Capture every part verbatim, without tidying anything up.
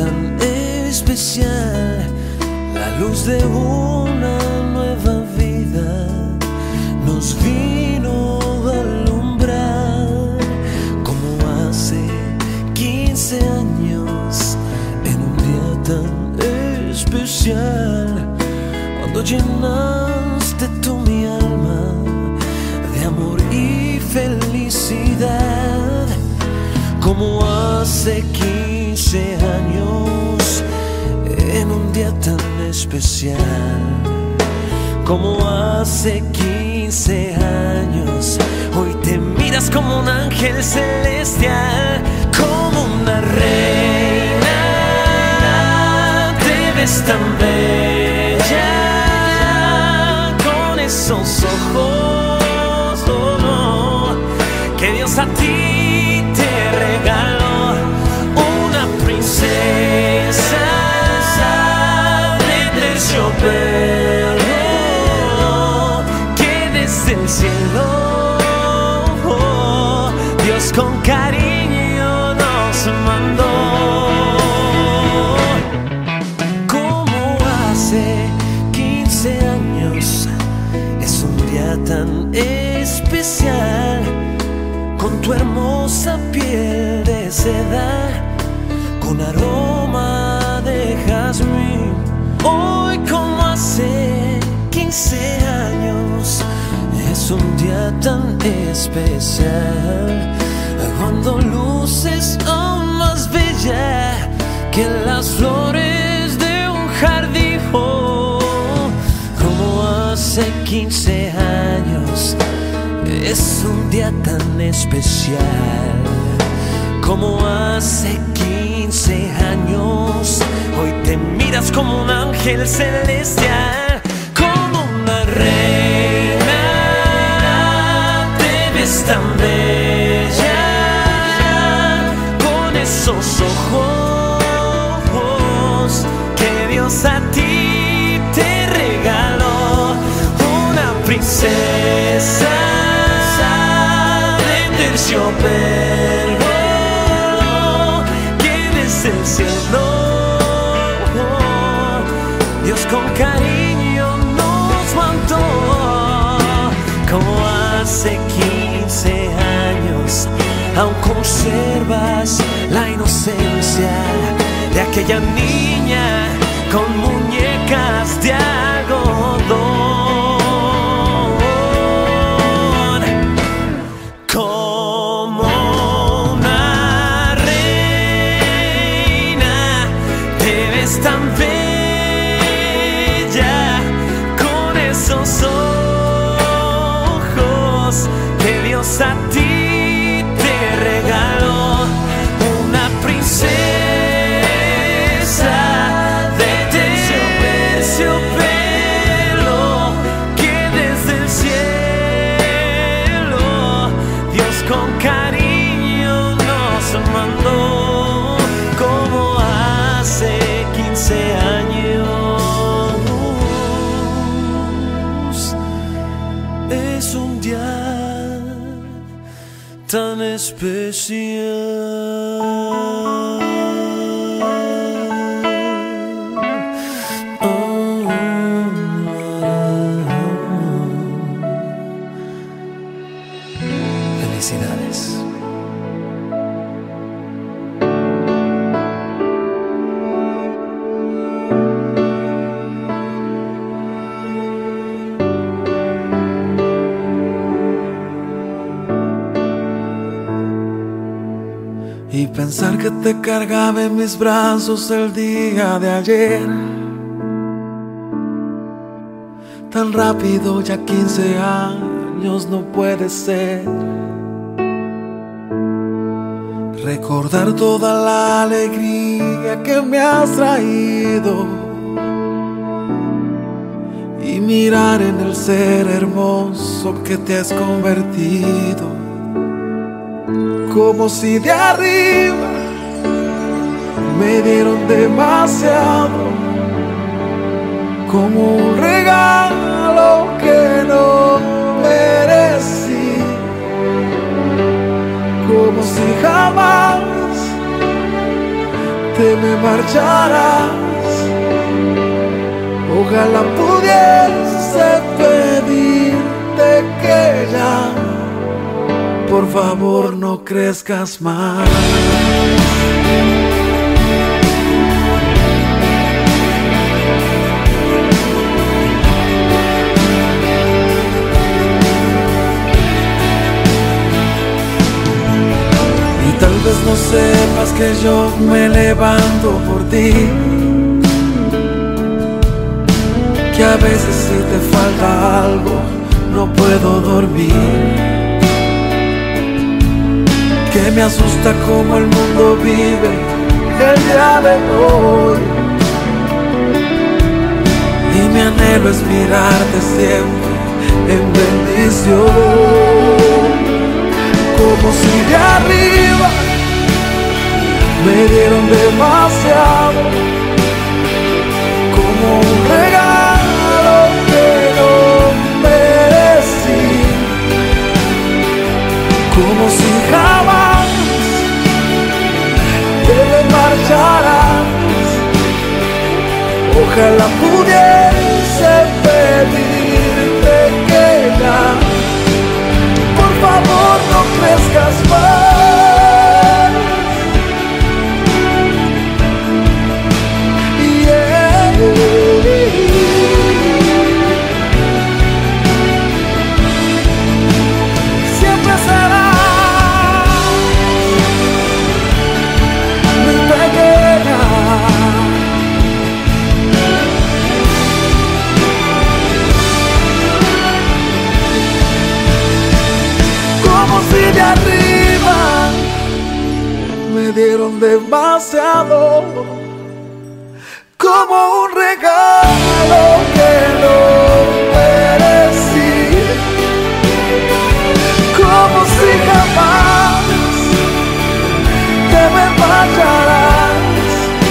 tan especial, la luz de una nueva vida nos vino a alumbrar, como hace quince años, en un día tan especial, cuando llenaste tú mi alma de amor y felicidad, como hace quince años, en un día tan especial, como hace quince años, hoy te miras como un ángel celestial, como una reina, te ves tan bella, con esos ojos, oh, oh, que Dios a ti te regaló, una princesa de terciopelo, que desde el cielo, oh, Dios con cariño nos mandó. Como hace quince años, es un día tan especial, con tu hermosa piel de seda, con aroma de jazmín. Hoy como hace quince años, es un día tan especial, cuando luces aún más bella que las flores de un jardín. Oh, como hace quince años, es un día tan especial, como hace quince años, hoy te miras como un ángel celestial, como una reina, te ves tan bella, con esos ojos que Dios a ti te regaló, una princesa terciopelo, que desde el cielo, oh, Dios con cariño nos mandó, como hace quince años, aún conservas la inocencia de aquella niña con muñecas de algodón. Tan bella, con esos ojos que Dios a ti te regaló, una princesa de terciopelo, que desde el cielo Dios con cariño nos mandó, como hace quince años, es un día tan especial. Oh, oh, oh. Felicidades. Y pensar que te cargaba en mis brazos el día de ayer, tan rápido, ya quince años no puede ser. Recordar toda la alegría que me has traído y mirar en el ser hermoso que te has convertido, como si de arriba me dieron demasiado, como un regalo que no merecí, como si jamás te te me marcharás. Ojalá pudiese pedirte que ya, por favor, no crezcas más. Y tal vez no sepas que yo me levanto por ti, que a veces si te falta algo no puedo dormir, que me asusta cómo el mundo vive el día de hoy, y mi anhelo es mirarte siempre en bendición, como si de arriba me dieron demasiado, como un regalo que no merecí, como si jamás te me marcharás. Ojalá pudiese pedirte que ya, por favor, no crezcas más. Dieron demasiado, como un regalo que no merecí, como si jamás te me marcharás.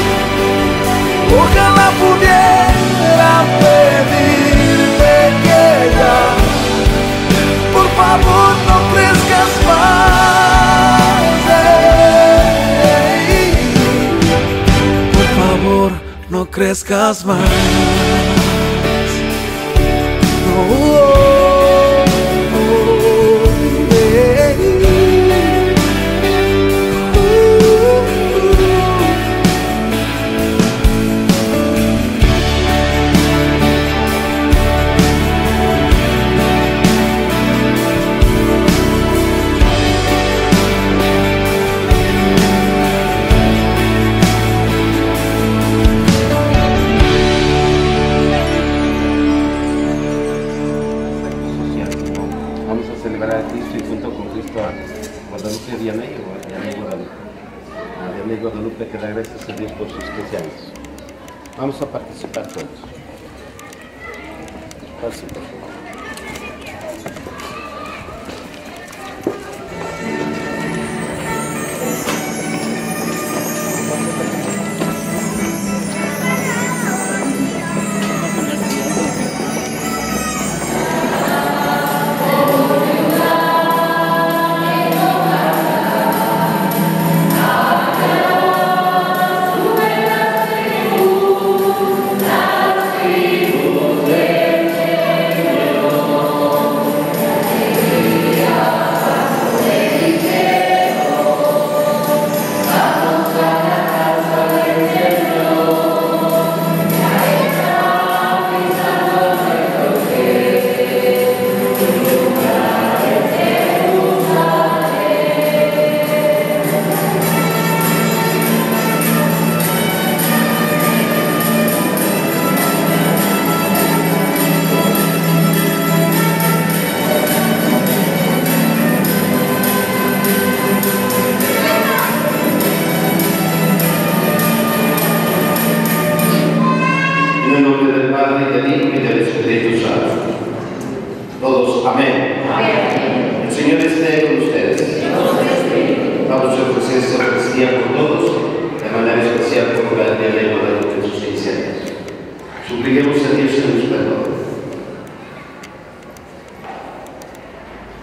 Ojalá pudiera pedirte que ya, por favor, no crezcas más. No crezcas más. No, oh, oh, yeah. Guadalupe, que da gracias a Dios por sus trece años. Vamos a participar todos. Pase, por favor.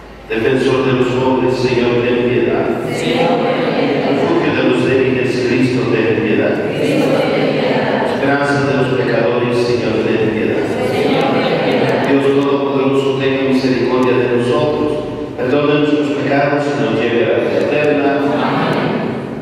Defensor de los pobres, Señor, ten piedad. Refugio de los débiles, Cristo. Cristo, ten piedad. Esperanza de los pecadores, Señor, ten piedad. Dios Todopoderoso, tenga misericordia de nosotros, perdone nuestros pecados y nos lleve a la vida eterna. Amén.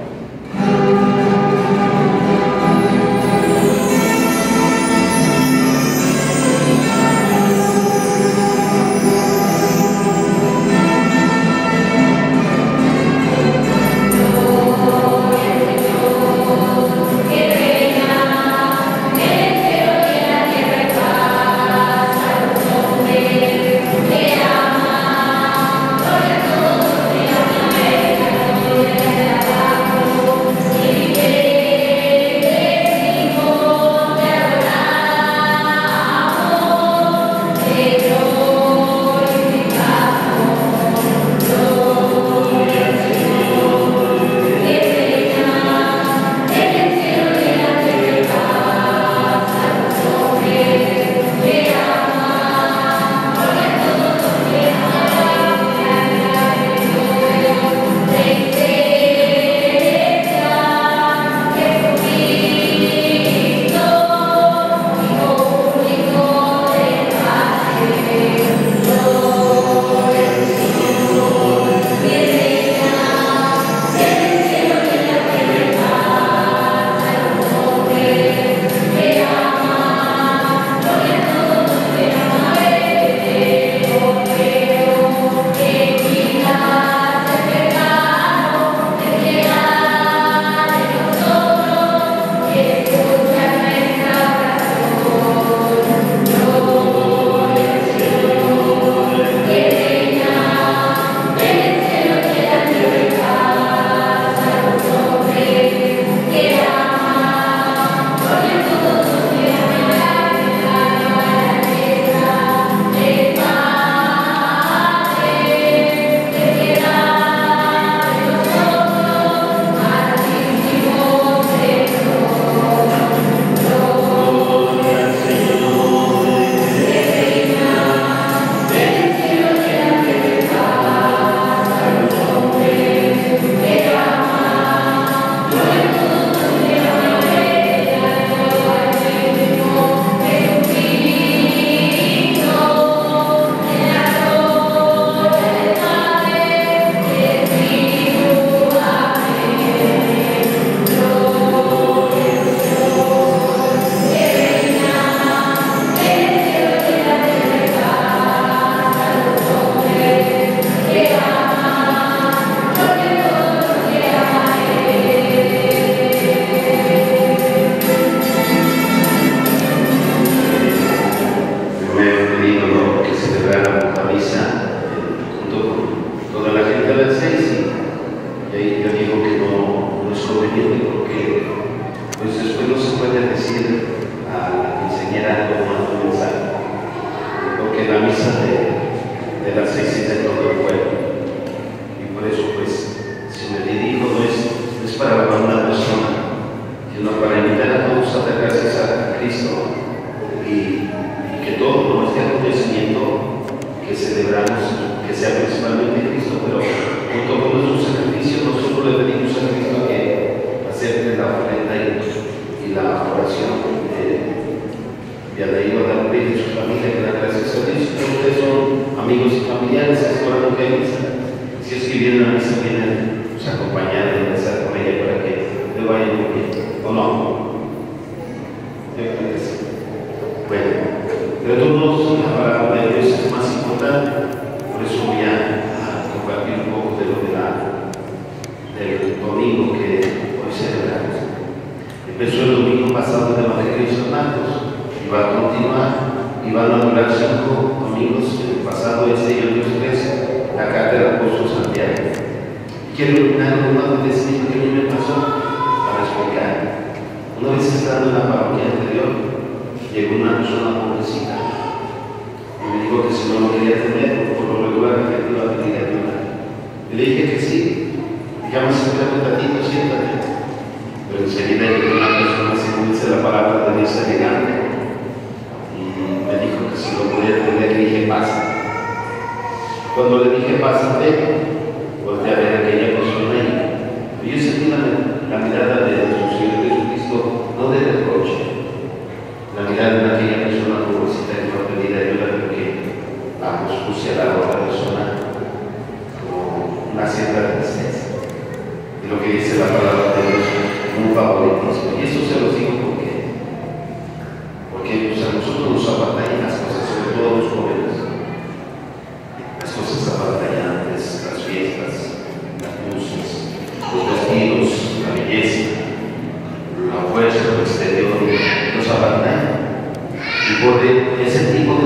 Cuando le dije pásate, volteé a ver a aquella persona y yo sentí la, la mirada de Dios.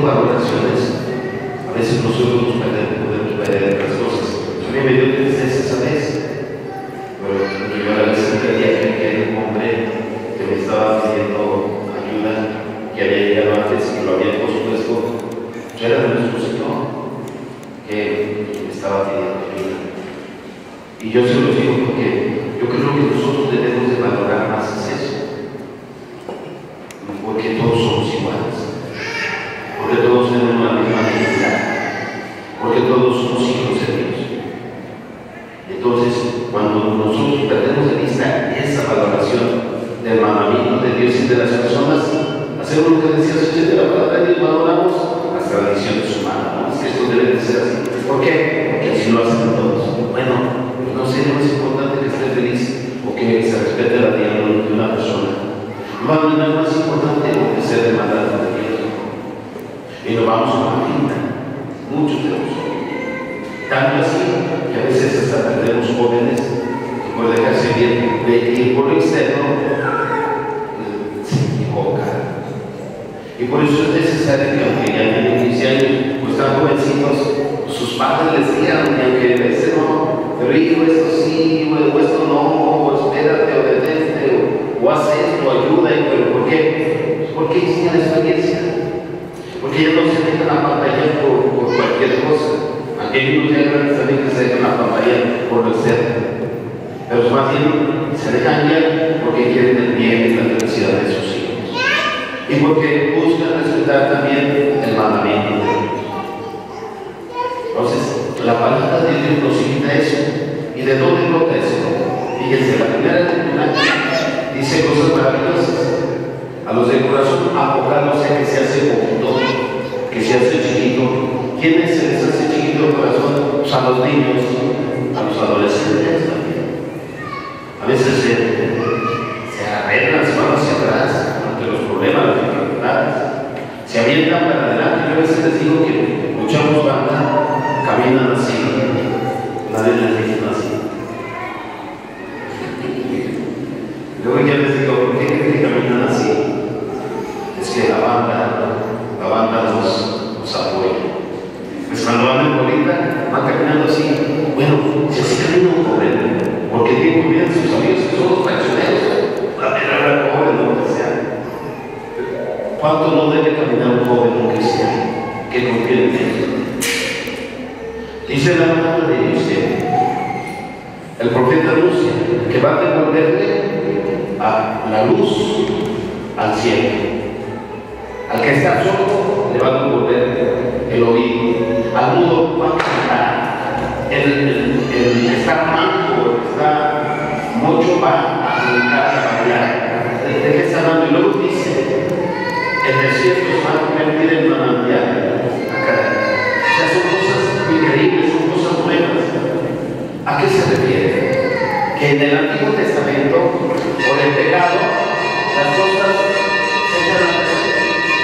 teniendo valoraciones, a veces nosotros nos perdemos, podemos perder otras cosas. A mí me dio tristeza esa vez, pero yo a la vez entendía que era un hombre que me estaba pidiendo ayuda, que había llegado antes y que lo había pospuesto. Yo era de nuestro Señor, que me estaba pidiendo ayuda. Y yo se lo digo porque yo creo que nosotros debemos de valorar más eso, porque todos somos iguales, porque todos tenemos la misma dignidad, porque todos somos hijos de Dios. Entonces, cuando nosotros perdemos de vista esa valoración del mandamiento de Dios y de las personas, hacemos lo que decía Sánchez de la palabra de Dios, valoramos las tradiciones humanas, ¿no? Es que esto debe de ser así. ¿Por qué? Porque así lo hacen todos. Bueno, no sé, no es importante que esté feliz o que se respete la dignidad de una persona. No es más importante obedecer el mandato de Dios. Y nos vamos a la vida, muchos de nosotros. Tanto así que a veces hasta perdemos jóvenes que por dejarse bien de ir por lo externo, se equivocan. Y por eso es necesario que aunque ya tienen quince años o están jovencitos, sus padres les digan, aunque a veces no, pero hijo, esto sí, o esto no, o espérate, o detente, o, o haz esto, ayuda, pero ¿por qué? Porque tienen la experiencia. Porque ellos no se dejan a pantalla por, por cualquier cosa. Aunque hay unos ya grandes también que se dejan a pantalla por lo externo. Pero más bien se dejan ya porque quieren el bien y la felicidad de sus hijos. Y porque buscan respetar también el mandamiento de Dios. Entonces, la palabra de Dios nos invita a eso. ¿Y de dónde brota eso? Fíjense, la primera lectura dice cosas maravillosas. A los del corazón apocándose que se hace poquito, que se hace chiquito. ¿Quiénes se les hace chiquito el corazón? Pues a los niños, a los adolescentes también. A veces se, se arreglan, se van hacia atrás ante los problemas, las dificultades. Se avientan para adelante. Yo a veces les digo que luchamos banda, caminan así. Nadie les dice así. Luego ya les digo, ¿por qué creen que caminan así? Es que la banda, la banda nos, nos apoya. Pues cuando van en bolita, van caminando así. Bueno, si así camina un joven, porque tiene que ver sus amigos que son los traicioneros, la verdadera joven, lo que sea. ¿Cuánto no debe caminar un joven, un cristiano, que confía en Dios? Dice la palabra de Dios que el profeta anuncia que va a devolverle a la luz al cielo. Al que está sordo le va a devolver el oído. Al mudo va a cantar. El, el, el que está manco, el que está mucho va a brincar, a bailar. ¿De qué está hablando? Y luego dice, el desierto se va a convertir en manantial. O sea, son cosas increíbles, son cosas nuevas. ¿A qué se refiere? Que en el Antiguo Testamento, por el pecado, las cosas se echan a perder.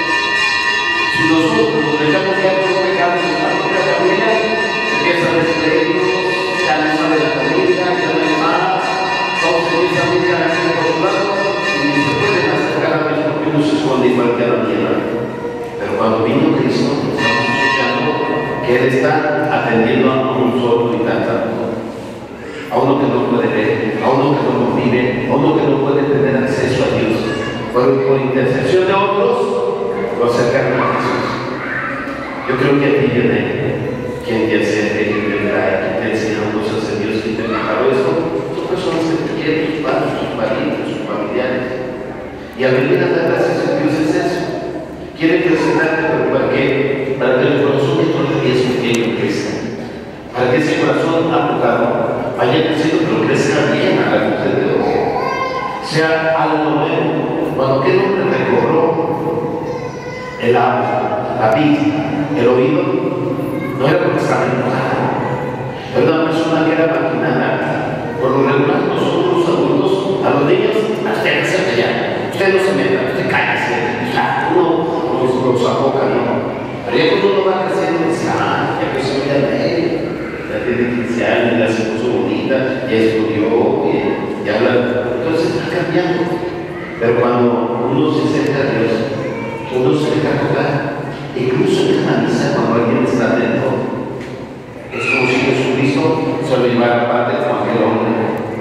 Si nosotros nos dejamos ya por los pecados en la propia familia, empieza a despedirnos, ya no sale la comida, ya no hay más, todos se empiezan a mirar aquí por su lado y ni se pueden acercar a Dios porque uno se esconde igual que a la tierra. Pero cuando vino Cristo, estamos escuchando que Él está atendiendo a un solo y tanto. A uno que no puede ver, a uno que no vive, a uno que no puede tener acceso a Dios. Por, por intercesión de otros, lo acercaron a Jesús. Yo creo que a ti viene quien te acerca, quien te trae, quien te enseña cosas de Dios, quien te preparó eso. Son personas que te quieren, tus padres, tus parientes, tus familiares. Y al venir a dar gracias a Dios es eso. Quiere presentarte, pero ¿para qué? Para que el corazón que todavía es pequeño crezca. Para que ese corazón apocado vaya creciendo, pero crezca bien a la luz de Dios. Sea algo nuevo. Cuando aquel hombre recobró el agua, la vista, el oído, no era porque estaba enojado. Era una persona que era maquinada. Por lo regular, nosotros los adultos, a los niños, usted se allá, usted no se meta, usted cállese, ya, uno los, los apoca, ¿no? Pero ya cuando uno va creciendo, dice, ah, ya que soy ya de él. Ya tiene quince años, ya se puso bonita, ya estudió, ya habla. Entonces está cambiando. Pero cuando uno se acerca a Dios, uno se deja tocar. Incluso en la misa, cuando alguien está dentro, es como si Jesucristo se lo llevara aparte como aquel hombre.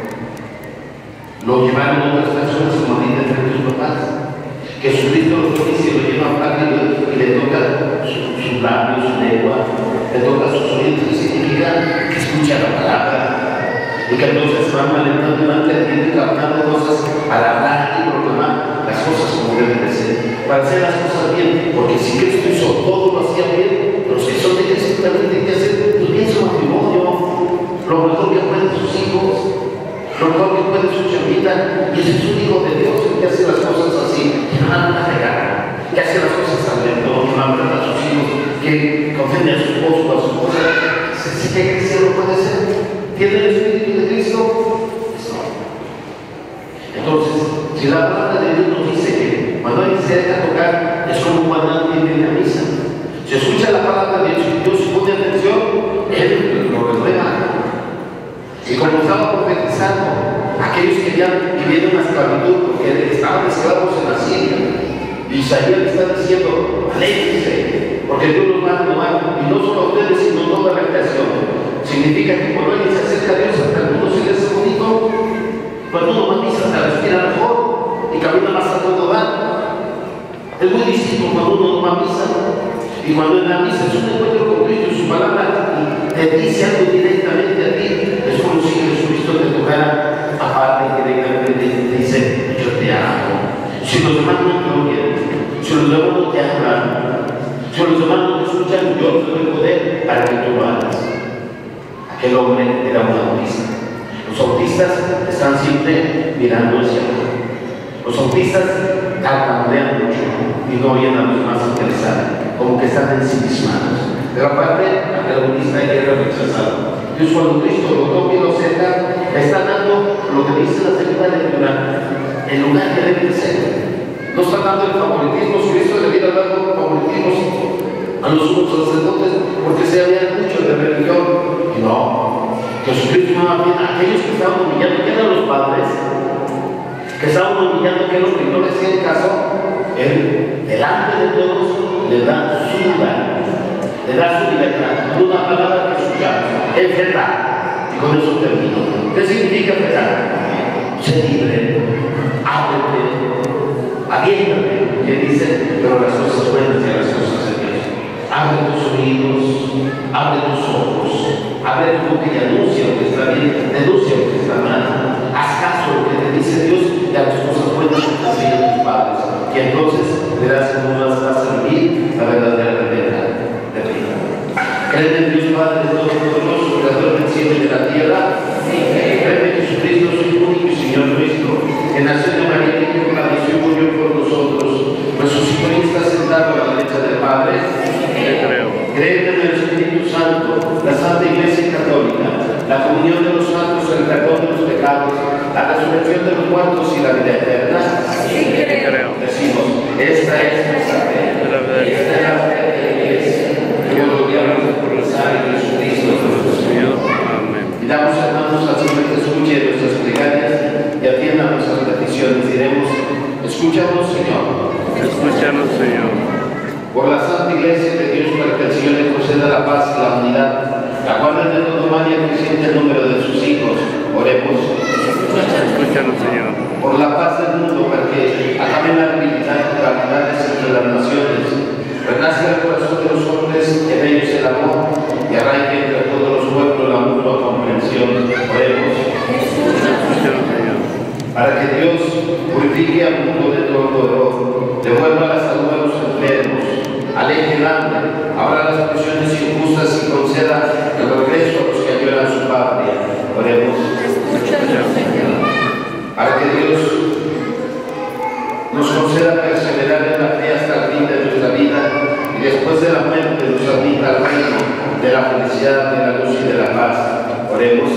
Lo llevaron otras personas como ahorita entre tus papás. Jesucristo lo fue y se lo lleva aparte y le toca sus su labios, su lengua, le toca sus oídos, que significa que escucha la palabra. Y que entonces van alentando y van entendiendo y captando cosas para hablar y proclamar las cosas como deben de ser, para hacer las cosas bien, porque si Cristo hizo todo lo hacía bien, los que son de Cristo también tienen que hacer pues bien su matrimonio, lo mejor que pueden sus hijos, lo mejor que puede su chamita, y ese es un hijo de Dios que hace las cosas así, que no dan una regada, que hace las cosas al lento, que no hablan a sus hijos, que ofende a su esposo o a su esposa. ¿Sí que cristiano puede ser? ¿Tiene el Espíritu de Cristo? No. Entonces, si la palabra de Dios nos dice que cuando alguien se deja tocar, es como cuando alguien viene a misa. Se escucha la palabra de Dios y Dios pone atención, Él lo renueva. Y como estaba profetizando, aquellos que ya vivieron la esclavitud, porque estaban esclavos en la Siria, Isaías le está diciendo, alégrense, porque Dios los va a renovar, y no solo a ustedes, sino a toda la creación. Significa que cuando alguien se acerca a Dios, hasta el mundo se le hace bonito, cuando uno va a misa hasta respira mejor y camina más a todo dar. Es muy distinto cuando uno va a misa, y cuando en la misa es un encuentro con Cristo y su palabra te dice algo directamente a ti, es como si Jesucristo te tocara aparte directamente y te dice, yo te amo. Si los demás no te oyen, si los demás no te aman, si los demás no te escuchan, yo te doy poder para que tú lo hagas. Aquel hombre era un autista. Los autistas están siempre mirando hacia abajo. Los autistas tartamudean mucho y no oyen a los más interesados, como que están ensimismados. Pero aparte, aquel autista era rechazado. Dios, cuando Cristo lo toca y lo cerca, le está dando lo que dice la segunda lectura, el lugar que debe ser. No está dando el favoritismo. Si Cristo le hubiera dado favoritismos a los sumos sacerdotes, porque se habían mucho de religión. No, Jesucristo no había aquellos que estaban humillando, que eran los padres, que estaban humillando, que los que no les hacían caso, Él, delante de todos, le da su lugar, le da su libertad, una palabra que escuchamos, enfrentar. Y con eso termino. ¿Qué significa enfrentar? Ser libre, ábrete, aviéntate, que dice, pero las cosas buenas y las cosas de Dios. Abre tus oídos, abre tus ojos, abre tu boca y anuncia lo que está bien, denuncia lo que está mal. Haz caso a lo que te dice Dios y a las cosas buenas que te enseñan tus padres. Y entonces verás cómo vas a vivir la verdadera libertad de vida. Creen en Dios Padre Todopoderoso, Creador del cielo y de la tierra. Creen en Jesucristo, su único y Señor nuestro, que nació de María y padeció y murió por nosotros. Resucitó y está sentado a la derecha del Padre. Creen en el Espíritu Santo, la Santa Iglesia Católica, la comunión de los santos, el perdón de los pecados, la resurrección de los muertos y la vida eterna. Sí, creo. Decimos, esta es nuestra fe, esta es la fe de la Iglesia, que Dios lo diablos por el Santo Jesucristo nuestro Señor. Amén. Y damos, hermanos, al Señor que escuche nuestras plegarias y atienda nuestras peticiones. Diremos, escúchanos, Señor. Escúchanos, Señor. Por la Santa Iglesia de Dios, para que el Señor le conceda la paz y la unidad, la guarda de todo mal y el creciente número de sus hijos. Oremos. Escúchanos, Señor. Por la paz del mundo, para que acaben las rivalidades entre las naciones, renazca el corazón de los hombres, en ellos el amor, y arraigue entre todos los pueblos la mutua comprensión. Oremos. Escúchanos, Señor. Para que Dios purifique al mundo de todo dolor, devuelva la salud a los enfermos, aleje el hambre, abra las prisiones injustas y conceda el regreso a los que añoran su patria. Oremos. Para que Dios nos conceda perseverar en la fe hasta el fin de nuestra vida y después de la muerte nos admita al reino de la felicidad, de la luz y de la paz. Oremos.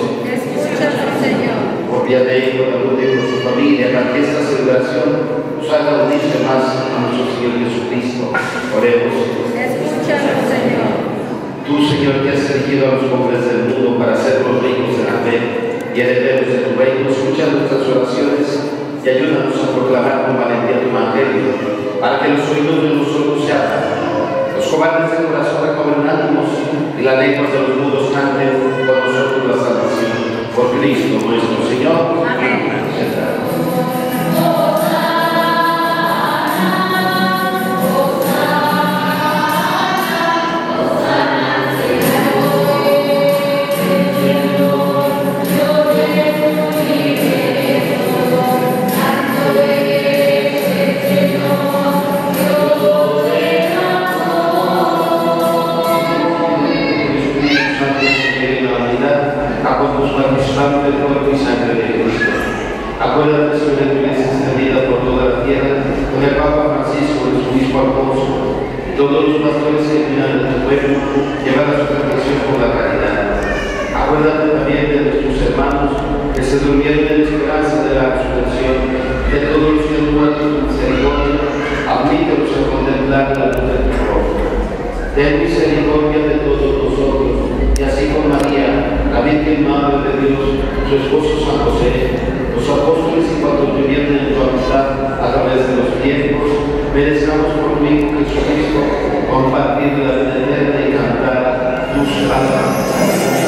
Por vía de ello, de Dios y por su familia, para que esta celebración nos haga unirse más a nuestro Señor Jesucristo. Oremos. Escúchanos, Señor. Tú, Señor, que has elegido a los hombres del mundo para ser los ricos de la fe y herederos de tu reino, escucha nuestras oraciones y ayúdanos a proclamar con valentía tu evangelio, para que los oídos de nosotros se abran, los este corazón recobren ánimos y las lenguas de los mudos canten con nosotros la salvación. Por Cristo nuestro Señor. Amén. Del cuerpo y sangre de Cristo. Acuérdate sobre tu iglesia extendida por toda la tierra, con el Papa Francisco, el obispo Alfonso, y todos los pastores que cuidan de tu pueblo, llevar a su perfección por la caridad. Acuérdate también de nuestros hermanos que se durmieron en la esperanza de la resurrección, de todos los que han muerto en misericordia, admítelos a contemplar la luz de tu rostro. Ten misericordia de todos nosotros, y así con María, la Virgen Madre de Dios, su esposo San José, los apóstoles y cuantos vivieron en tu amistad a través de los tiempos, merezcamos por tu Hijo Jesucristo compartir la vida eterna y cantar tus alabanzas.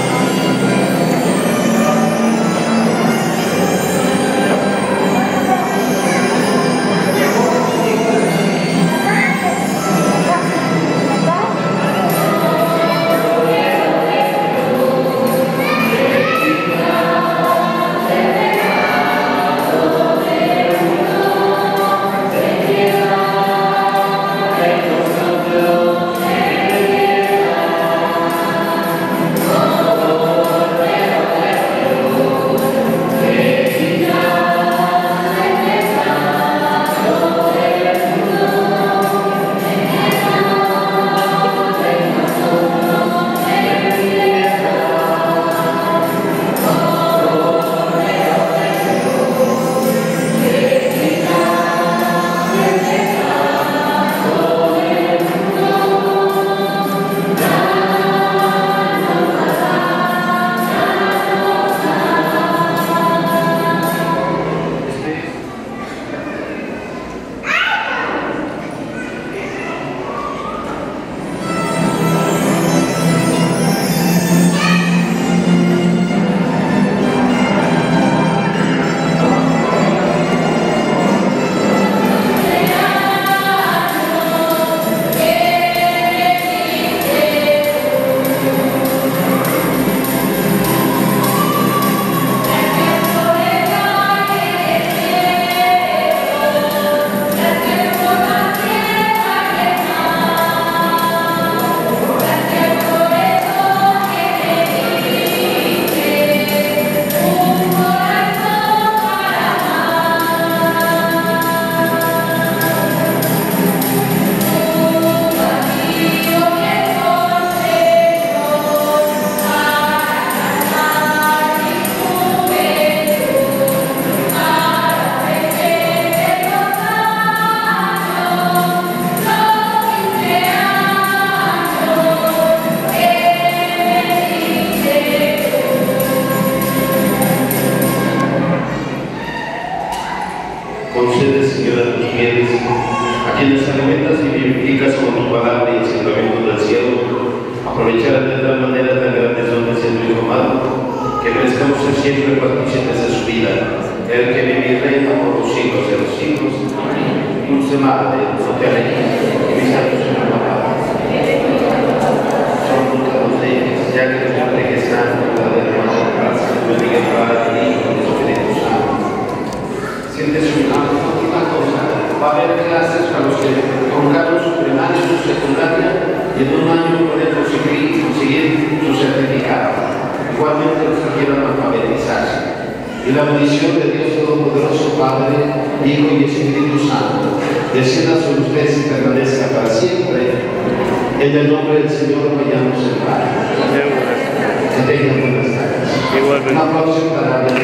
Igualmente. Un aplauso para la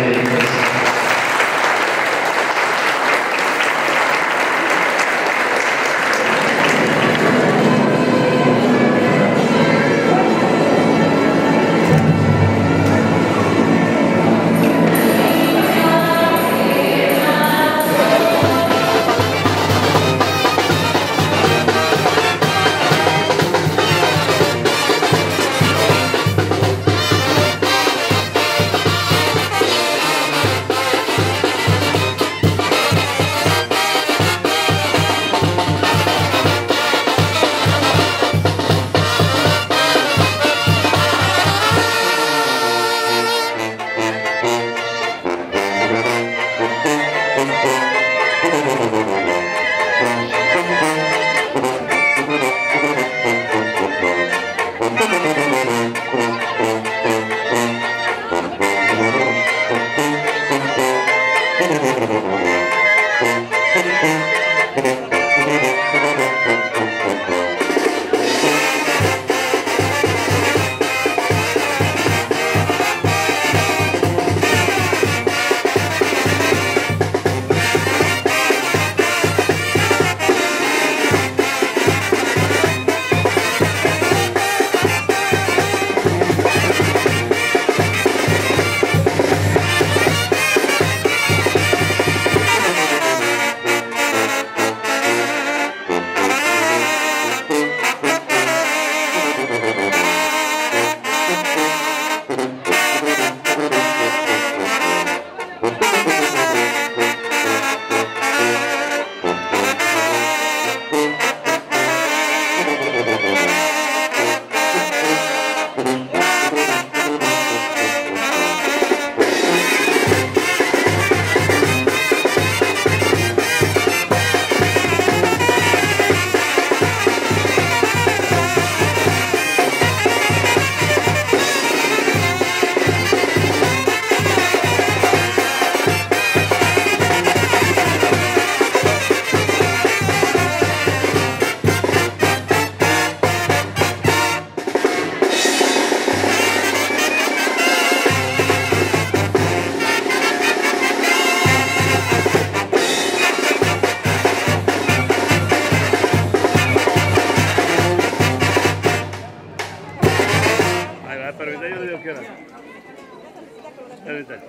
Permítame, yo le digo que hora. Permítame.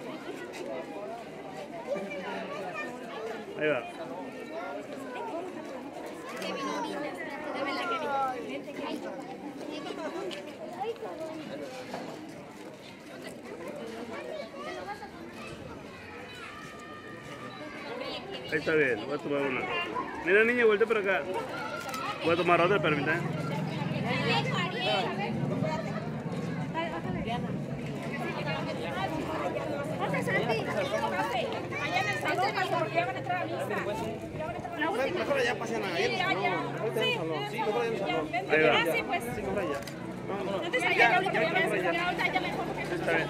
Ahí va. Ahí está bien, voy a tomar una. Mira niña, vuelta para acá. Voy a tomar otra, permítame. Allá en el salón, porque ya van a entrar a misa. Mejor allá pasen a ir. Sí, Sí, mejor allá en el salón. Ahí va. Ah, sí, pues. Sí, mejor allá. Entonces allá, porque ya me ahorita ya mejor porque Está bien.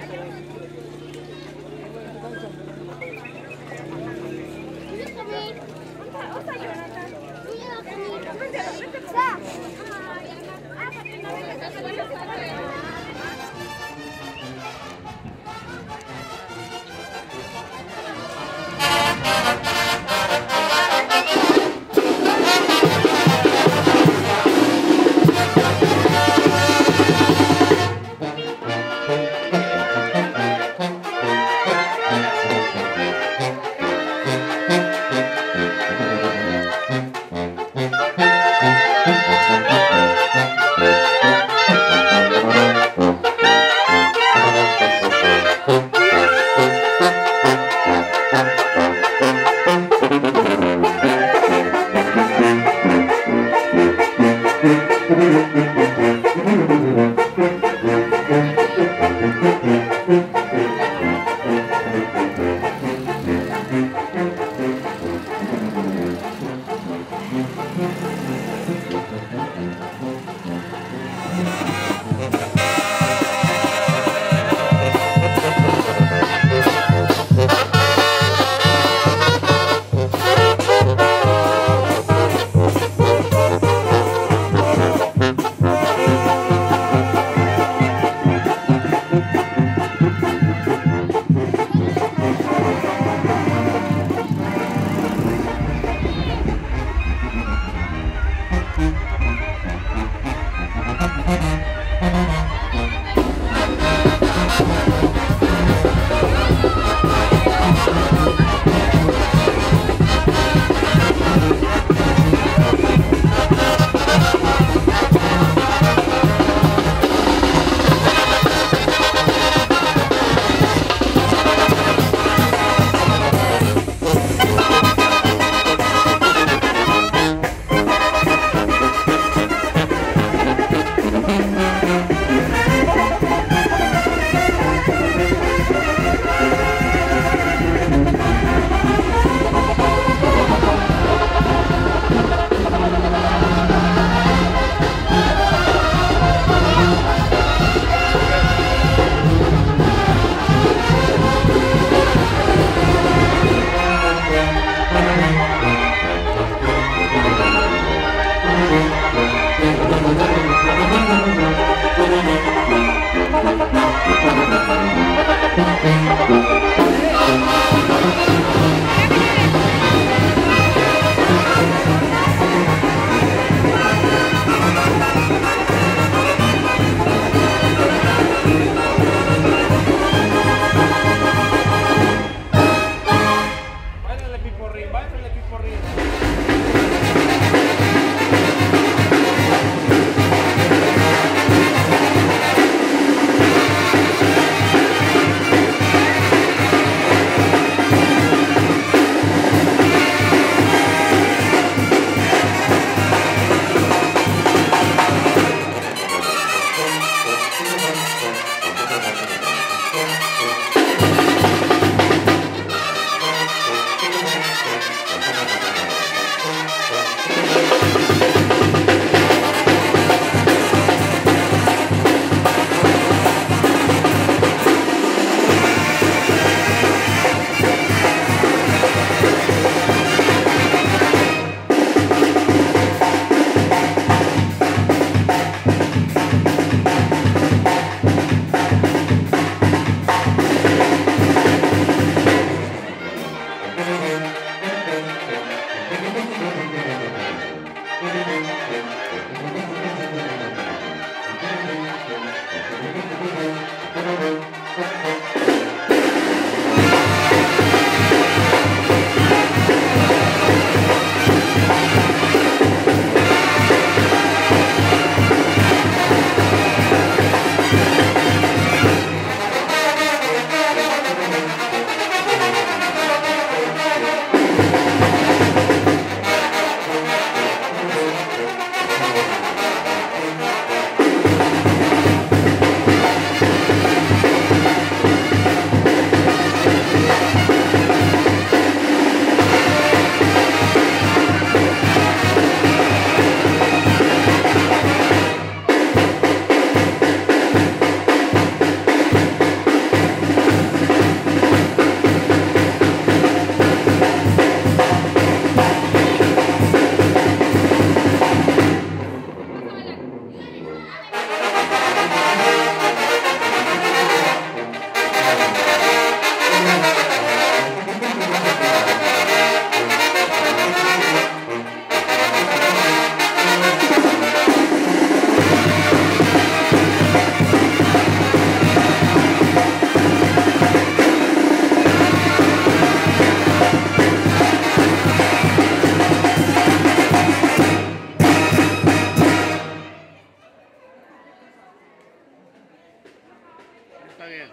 Está bien.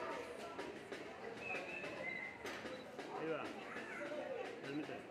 Ahí va. Permíteme.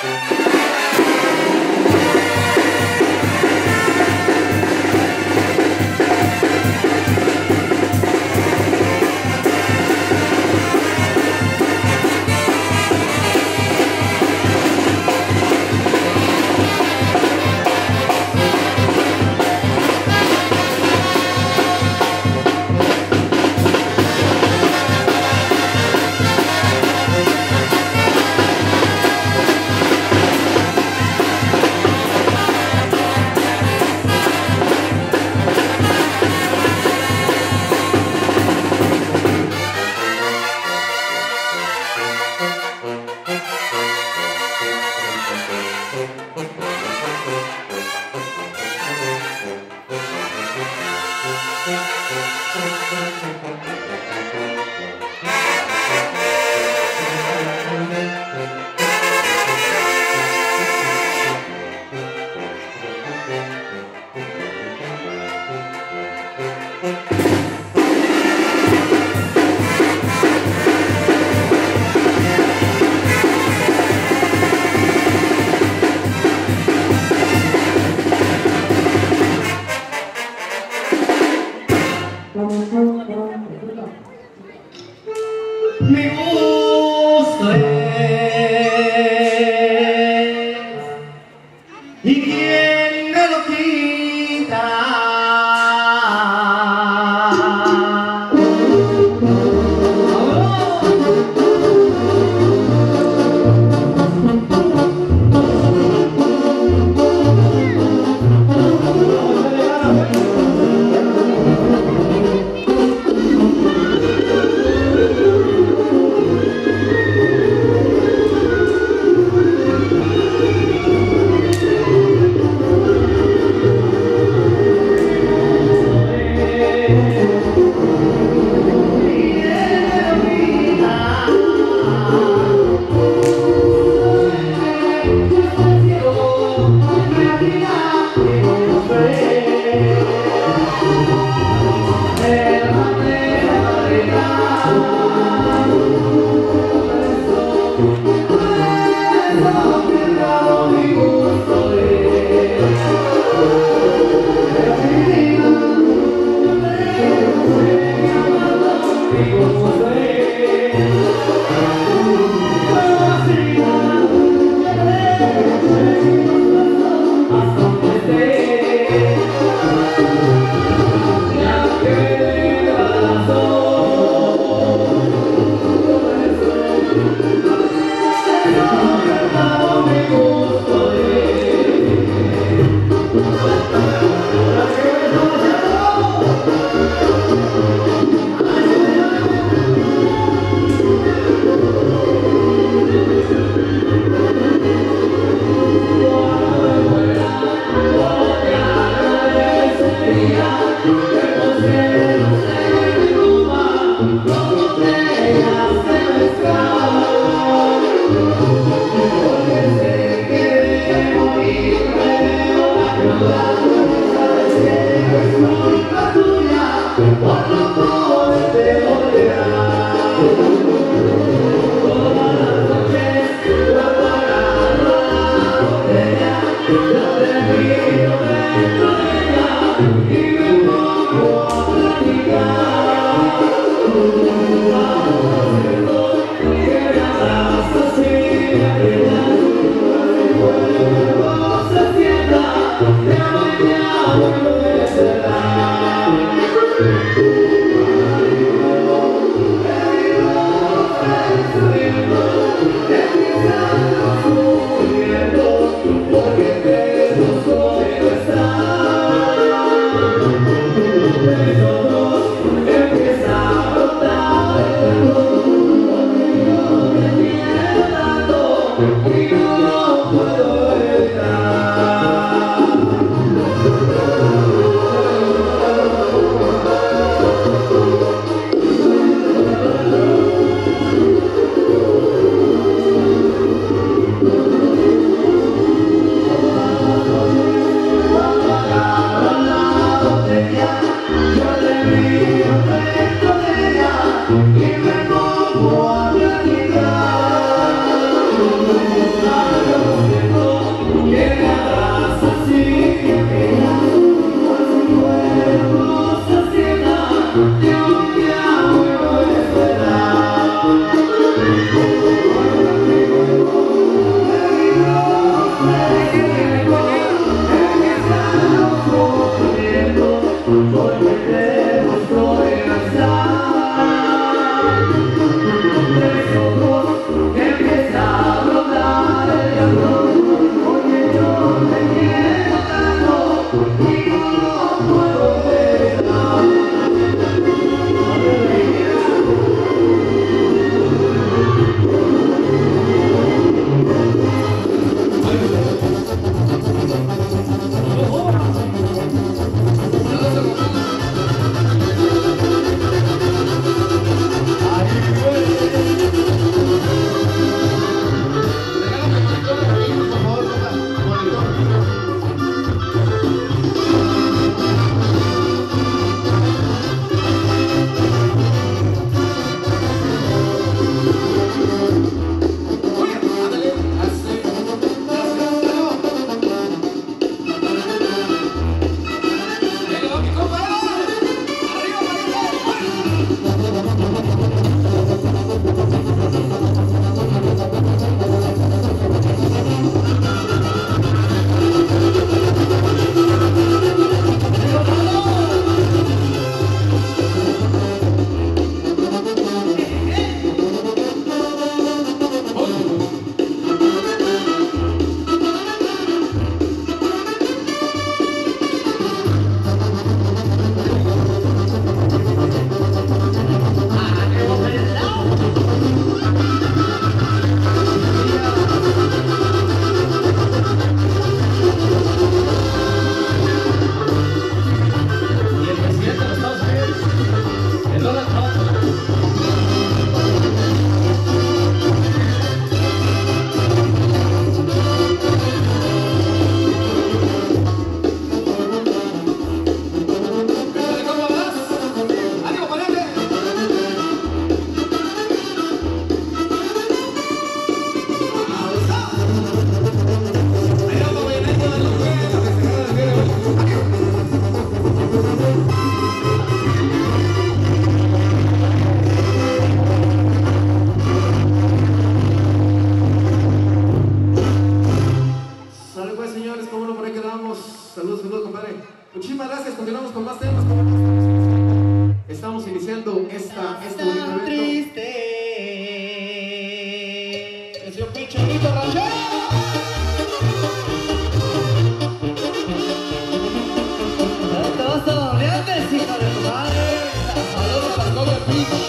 Mi gusto es, y quién me lo quitará. Thank you. compadre. Muchísimas gracias, continuamos con más temas. Estamos iniciando esta, este bonito evento. Triste. El señor Pichelito Ranchero. Todos sonrientes, hijo de tu madre. Saludos a las Cover Beach.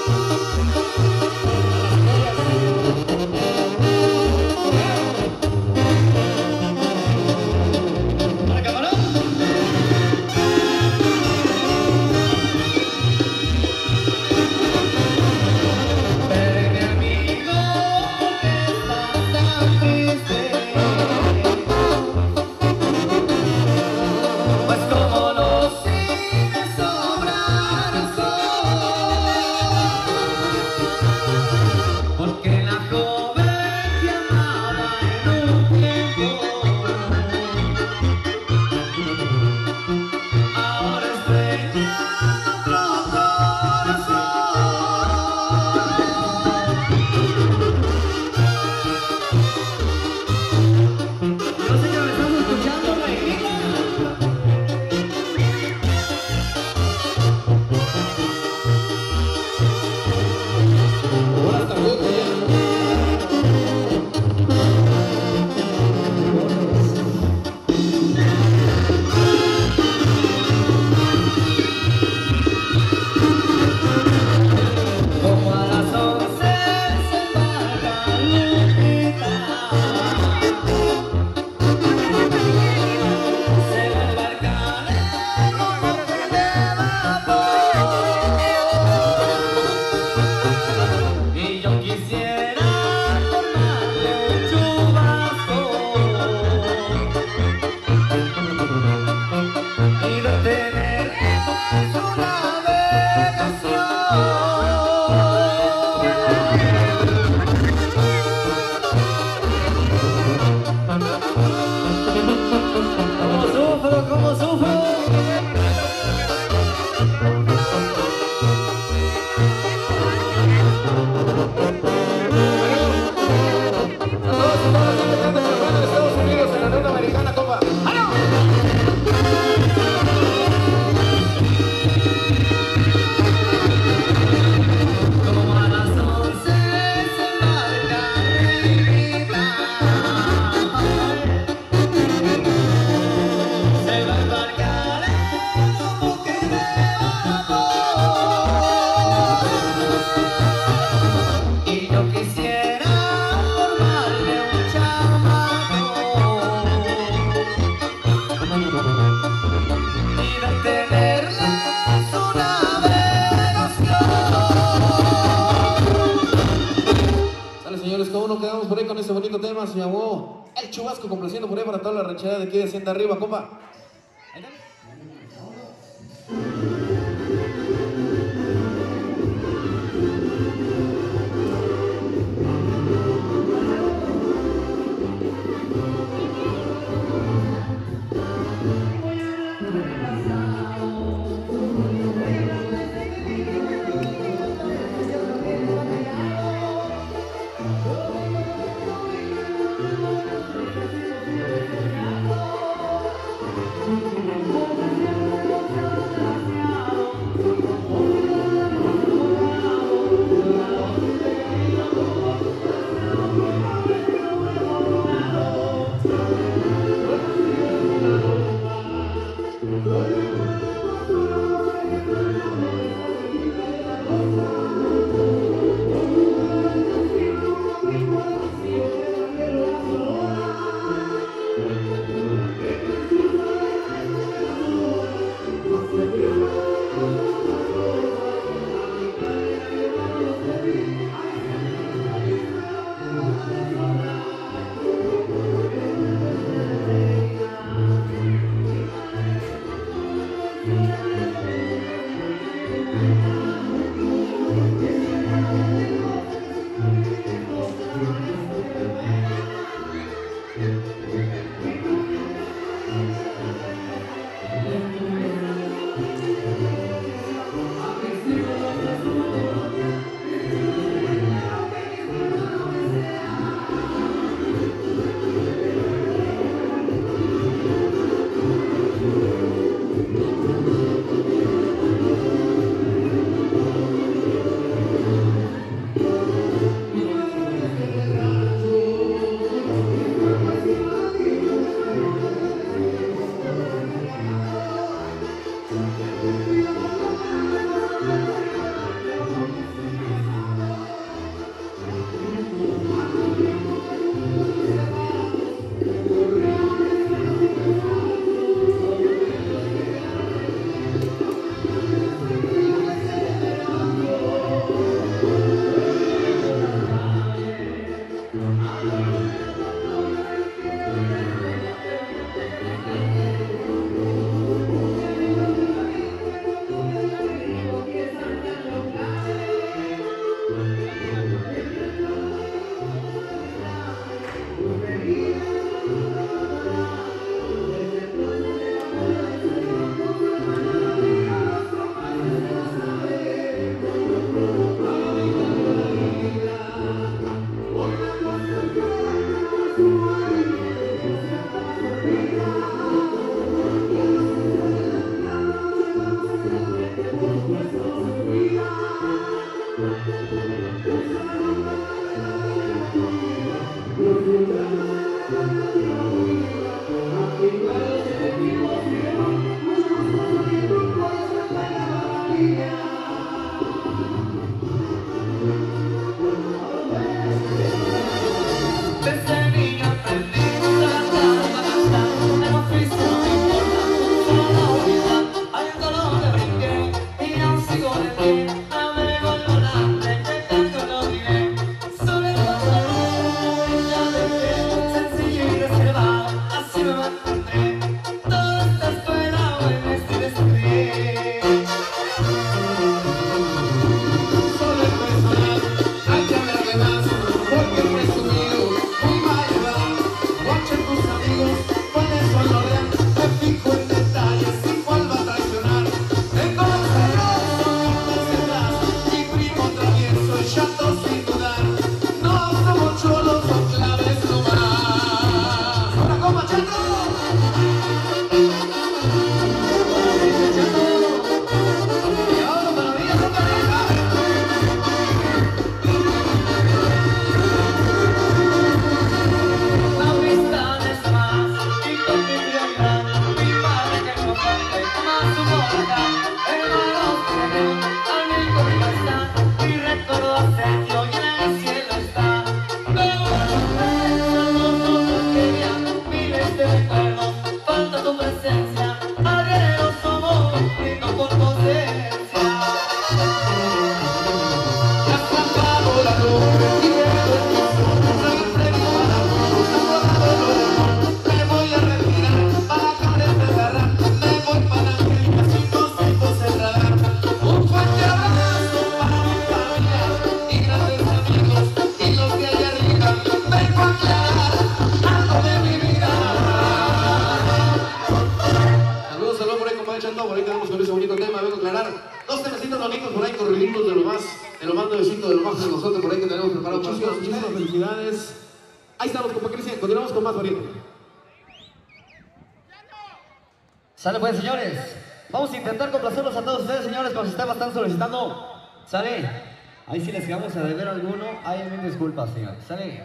Se llamó El Chubasco, complaciendo por ahí para toda la ranchera de aquí de Hacienda Arriba, compa. Ahí dale. seguimos por ahí con ritmos de lo más, de lo más nuevecito, de lo más de nosotros por ahí que tenemos preparado. Muchísimas, muchísimas felicidades. Ahí estamos, compa Cristian. Continuamos con más variante. Sale pues, señores. Vamos a intentar complacerlos a todos ustedes, señores, como se está bastante solicitando. Sale. Ahí si les quedamos a deber alguno, hay mil disculpas, señores. Sale.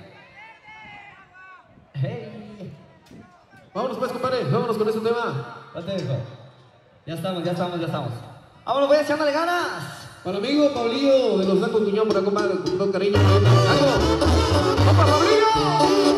Hey. Vámonos pues, compadre. Vámonos con ese tema. ¿Cuál te dijo? Ya estamos, ya estamos, ya estamos. Vámonos pues, echándole ganas. Para el amigo Pablillo de los Tacos Tuñón, por acá, compadre, con todo cariño. ¡Taco! ¡Opa, Pablillo!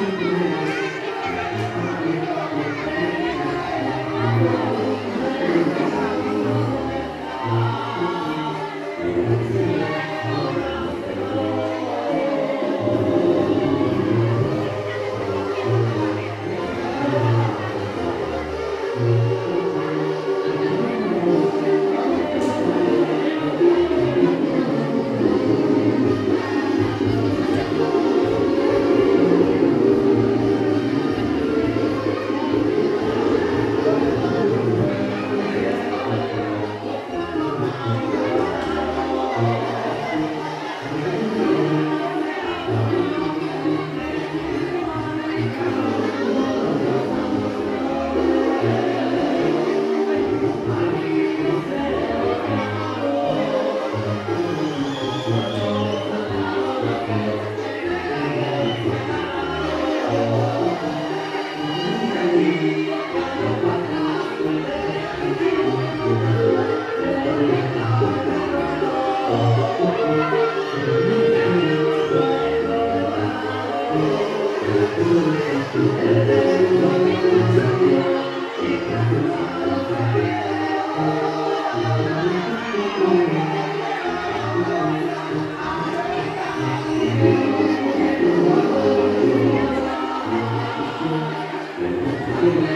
Thank you.